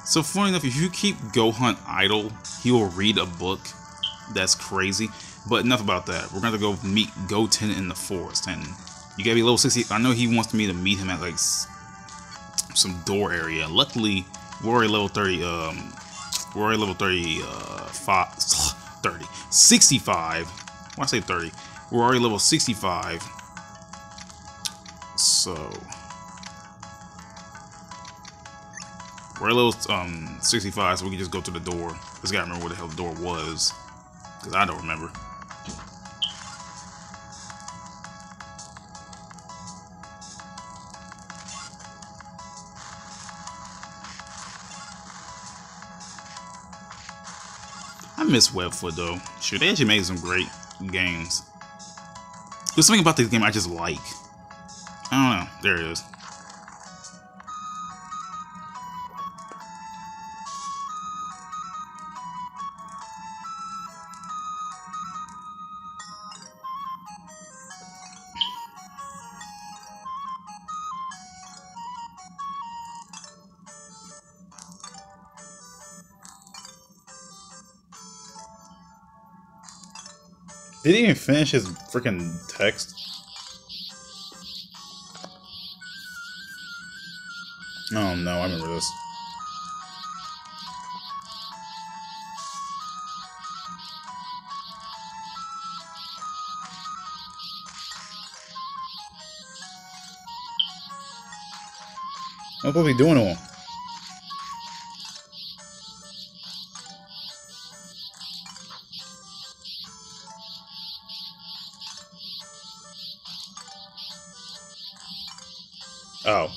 So funny enough, if you keep Gohan idle, he will read a book. That's crazy. But enough about that. We're gonna go meet Goten in the forest, and you gotta be level 60. I know he wants me to meet him at like some door area. Luckily, we're already level 30. We're already level 65. Why I say 30? We're already level 65. So we're level 65, so we can just go to the door. Just gotta remember where the hell the door was, because I don't remember. I miss Webfoot though. Sure, they actually made some great games. There's something about this game I just like. I don't know. There it is. Did he even finish his freaking text? Oh no, I remember this. What's supposed to be doing to him? Oh.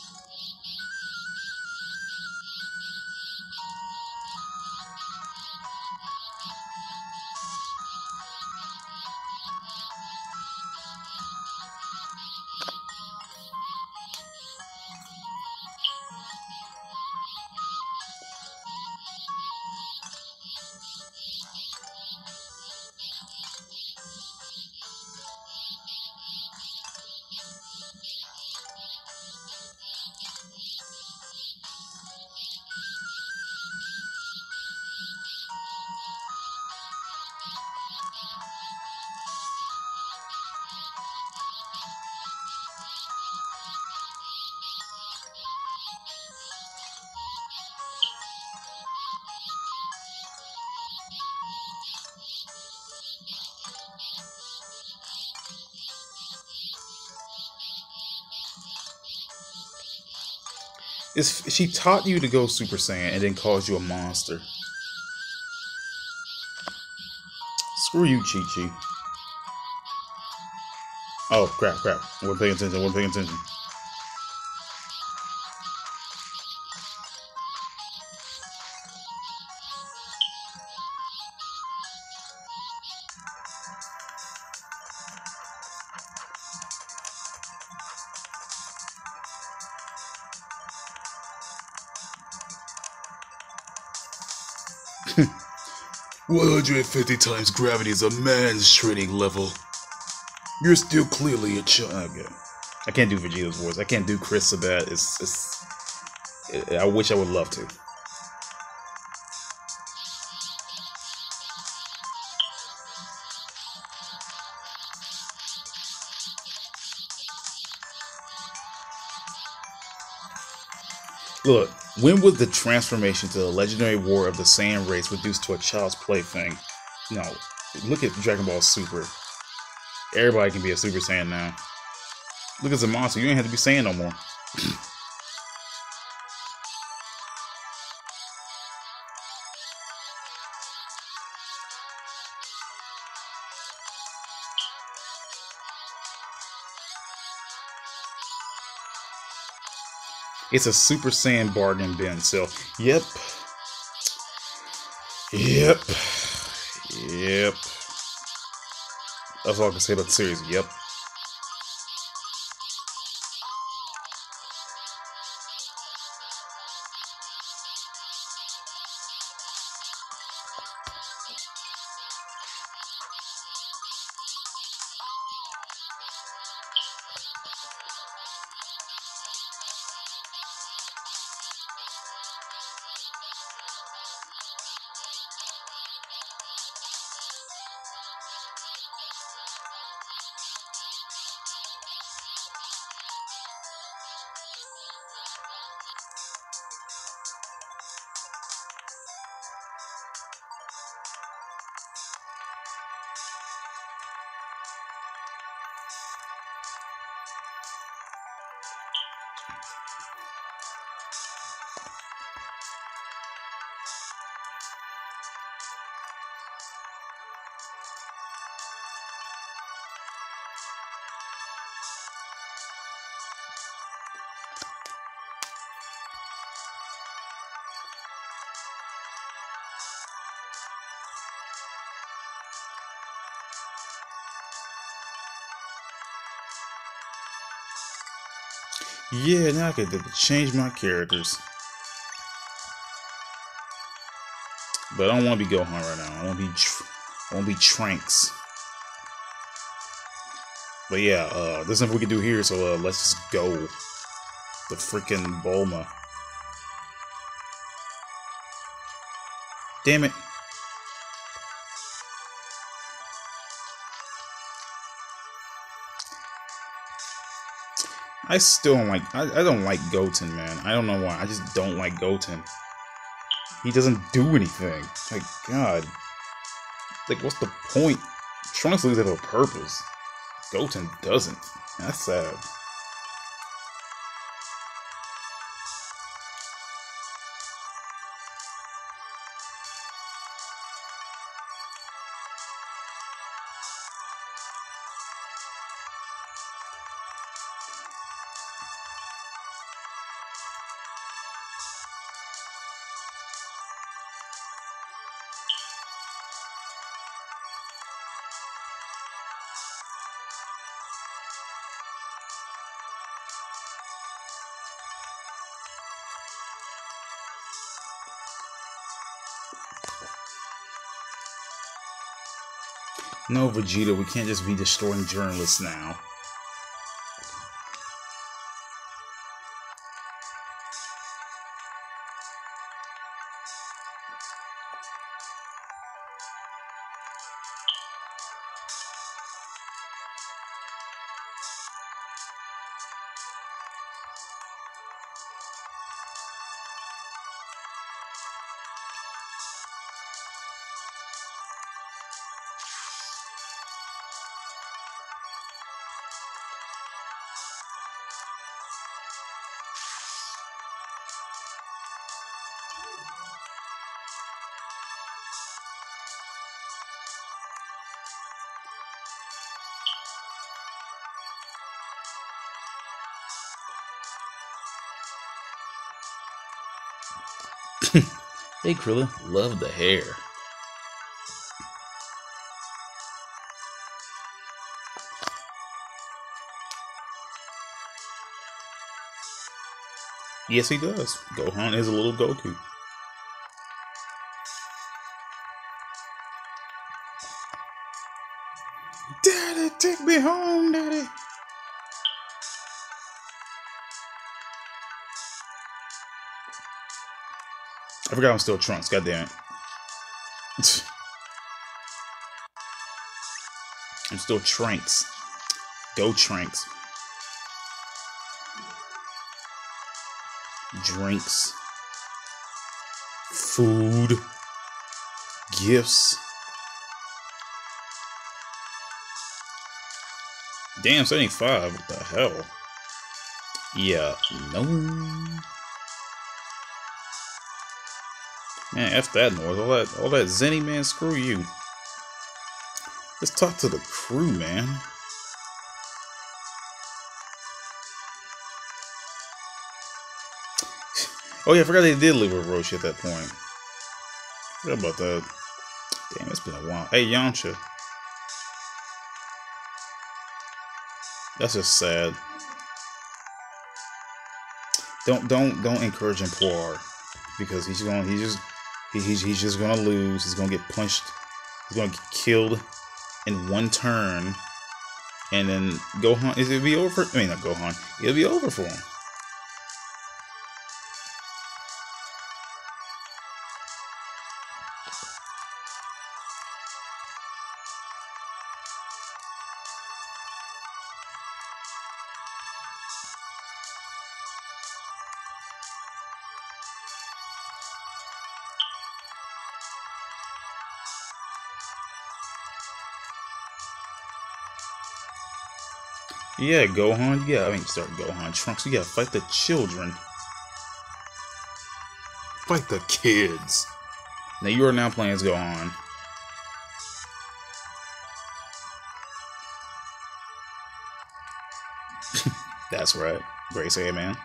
She taught you to go Super Saiyan and then calls you a monster. Screw you, Chi-Chi. Oh, crap. I wasn't paying attention. Huh. 150 times gravity is a man's training level. You're still clearly a child. Okay. I can't do Vegeta's voice. I can't do Chris Sabat. I wish I would love to. Look, when was the transformation to the legendary war of the Saiyan race reduced to a child's plaything? No, look at Dragon Ball Super. Everybody can be a Super Saiyan now. Look at the monster. You ain't have to be Saiyan no more. It's a Super Saiyan bargain bin. So, yep. That's all I can say about the series. Yep. Yeah, now I could change my characters. But I don't want to be Gohan right now. I want to be Trunks. But yeah, there's nothing we can do here, so let's just go. The freaking Bulma. Damn it. I still don't like, I don't like Goten, man. I don't know why. I just don't like Goten. He doesn't do anything. Like, God. Like, what's the point? Trunks loses have a purpose. Goten doesn't. That's sad. No, Vegeta, we can't just be destroying journalists now. Hey, Krillin, love the hair. Yes, he does. Gohan is a little Goku. Daddy, take me home, Daddy. I forgot I'm still Trunks. God damn it. I'm still Trunks. Go Trunks. Drinks. Food. Gifts. Damn, 75. What the hell? Yeah, no. Man, F that noise. All that Zenny, man, screw you. Let's talk to the crew, man. Oh yeah, I forgot they did leave with Roshi at that point. Forgot about that. Damn, it's been a while. Hey, Yamcha. That's just sad. Don't encourage him poor, because he's just gonna lose. He's gonna get punched. He's gonna get killed in one turn, and then Gohan. It'll be over. I mean, not Gohan. It'll be over for him. Yeah, Gohan. Yeah, I mean, sorry, Gohan. Trunks. You gotta fight the children. Fight the kids. Now you are now playing as Gohan. That's right. Great say, man.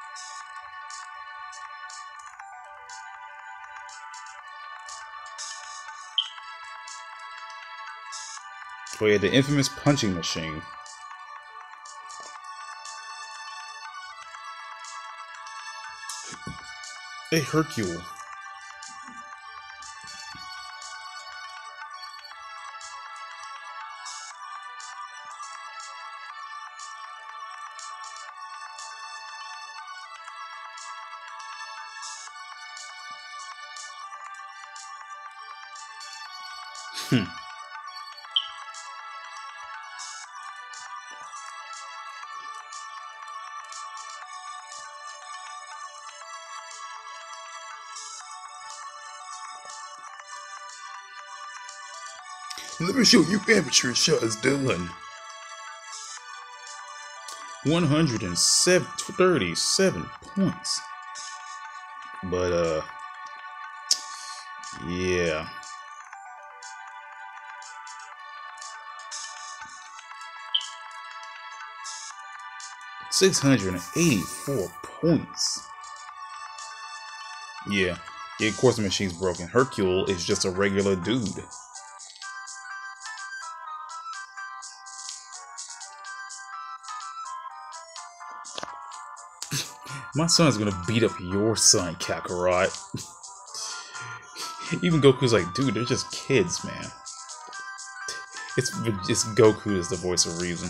Oh yeah, the infamous punching machine. Hey, Hercule. Let me show you amateur shots done. 137 points. But, yeah. $684 points. Yeah. Yeah, of course the machine's broken. Hercule is just a regular dude. My son's gonna beat up your son, Kakarot. Even Goku's like, dude, they're just kids, man. It's Goku is the voice of reason.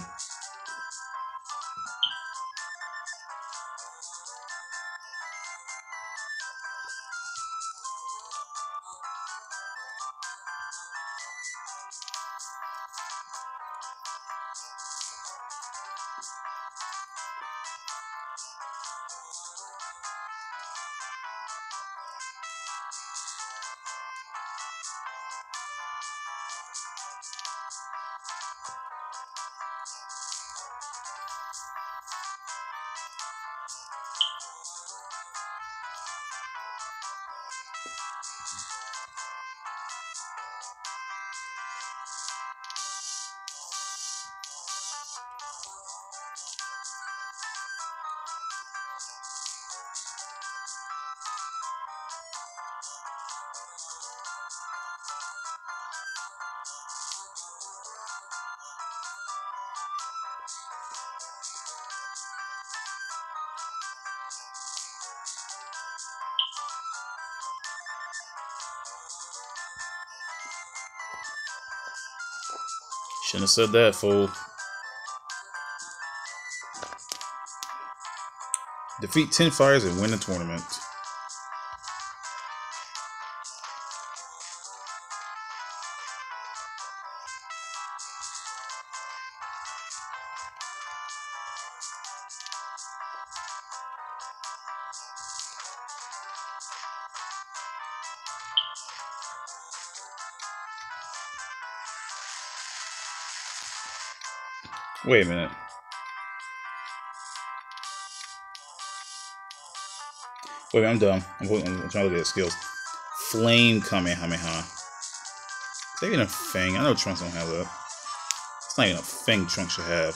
Shouldn't have said that, fool. Defeat 10 fires and win the tournament. Wait a minute. Wait, I'm dumb. I'm trying to look at the skills. Flame Kamehameha. Is that even a thing? I know Trunks don't have that. It's not even a thing Trunks should have.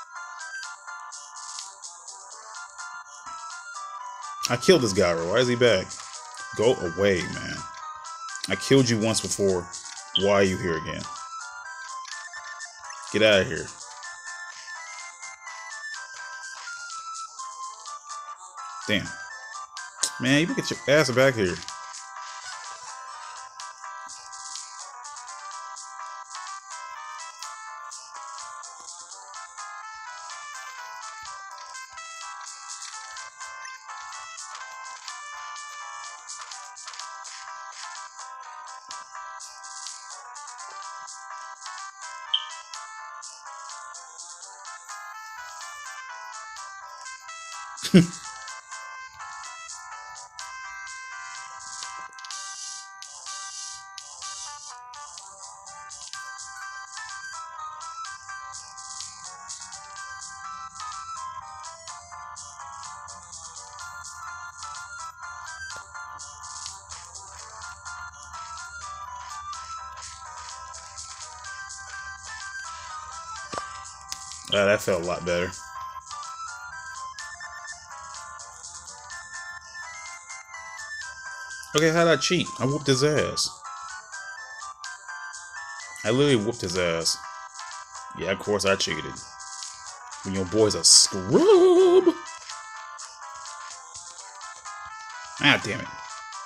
I killed this guy, bro. Why is he back? Go away, man. I killed you once before. Why are you here again? Get out of here. Damn. Man, you get your ass back here. Ah, that felt a lot better. Okay, how'd I cheat? I whooped his ass. I literally whooped his ass. Yeah, of course I cheated. When your boy's a scrub. Ah, damn it.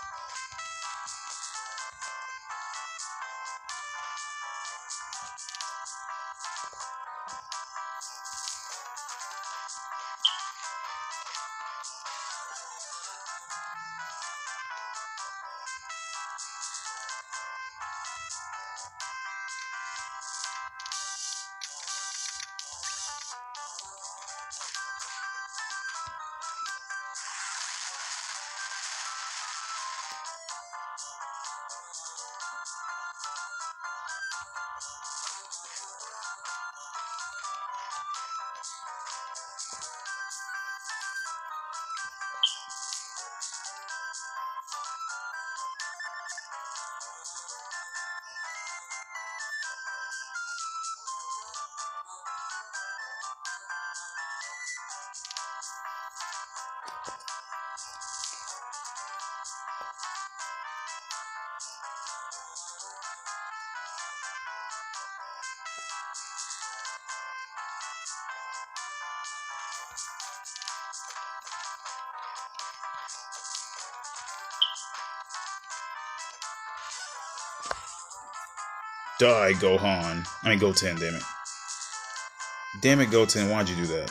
Die, Gohan. I mean, Goten, damn it. Damn it, Goten, why'd you do that?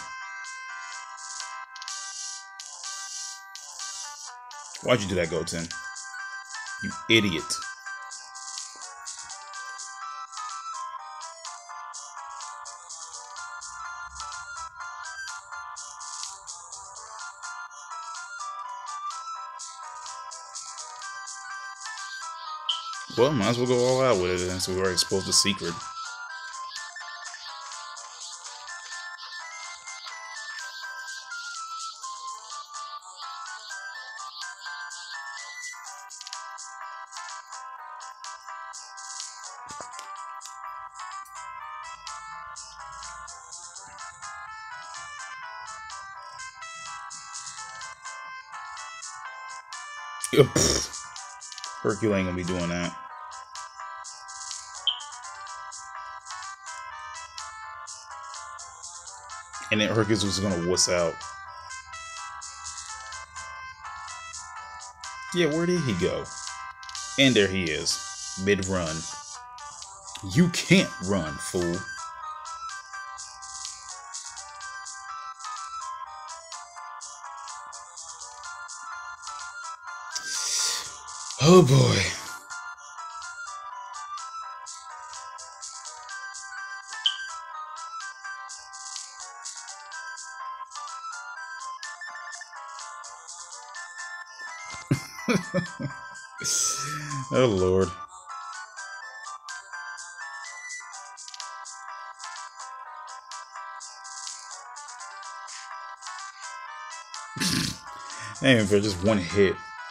Why'd you do that, Goten? You idiot. Well, might as well go all out with it then, so we already exposed the secret. Hercule ain't gonna be doing that. And then Hercules was gonna wuss out. Yeah, where did he go? And there he is, mid-run. You can't run, fool. Oh boy. Oh Lord. Aiming for just one hit.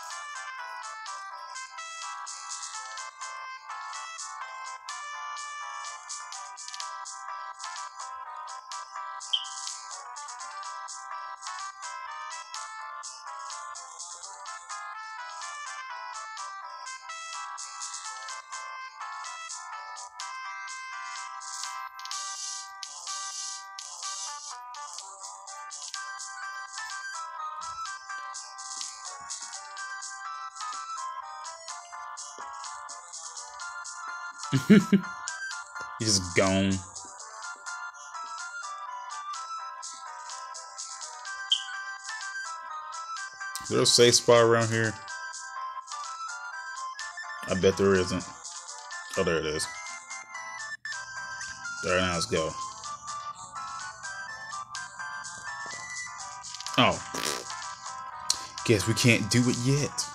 He's just gone. Is there a safe spot around here? I bet there isn't. Oh, there it is. Alright, now let's go. Oh. Guess we can't do it yet.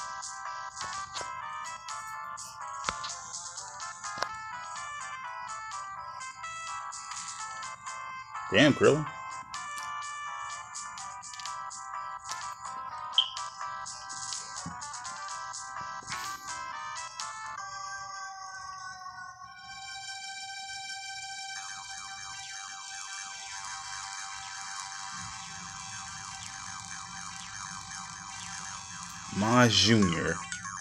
Damn, Krillin. My junior.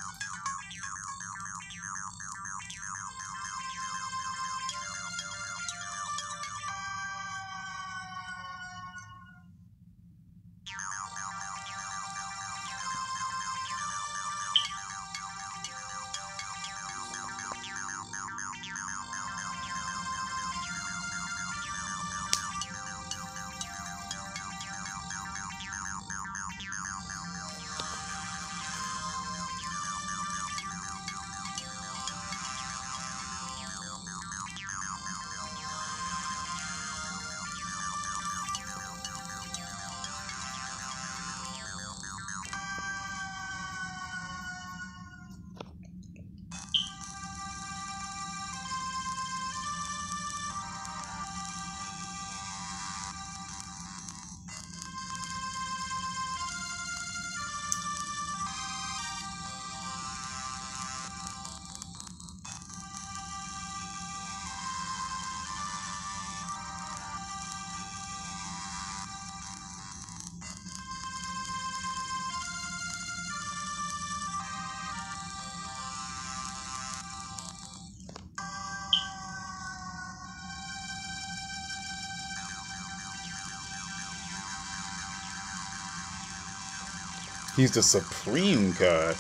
He's the supreme god.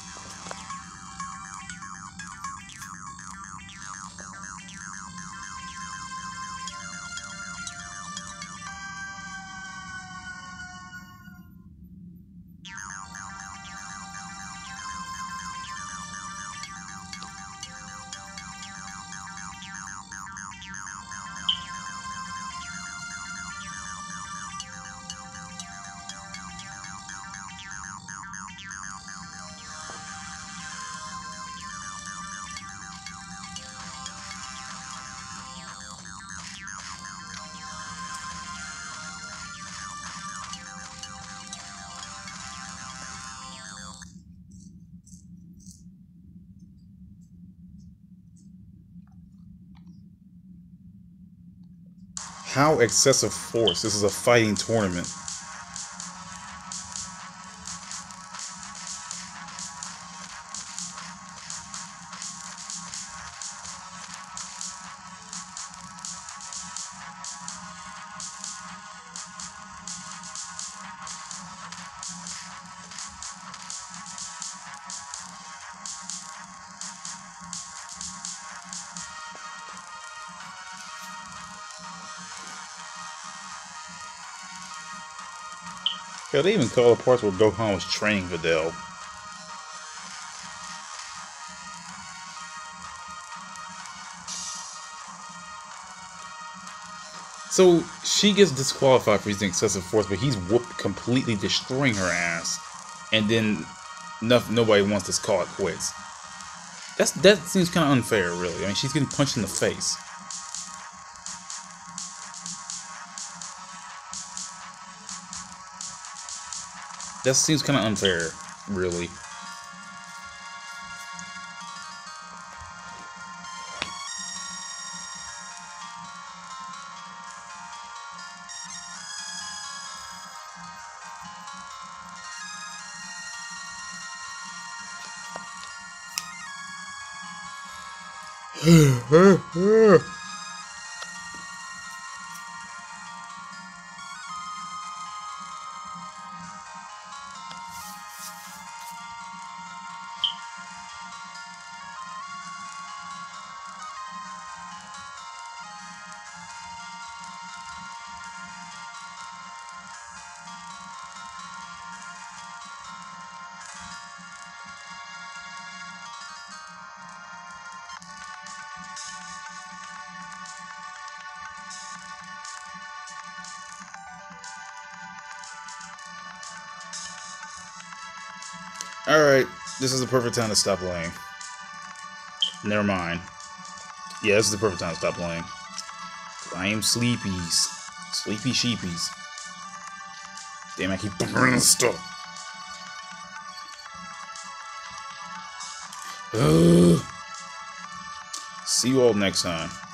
How excessive force? This is a fighting tournament. Hell, they even call the parts where Gohan was training Videl. So she gets disqualified for using excessive force, but he's whooped, completely destroying her ass, and then nobody wants to call it quits. That seems kind of unfair, really. I mean, she's getting punched in the face. That seems kind of unfair, really. Alright, this is the perfect time to stop playing. Never mind. Yeah, this is the perfect time to stop playing. I am sleepies. Sleepy sheepies. Damn, I keep burning stuff. See you all next time.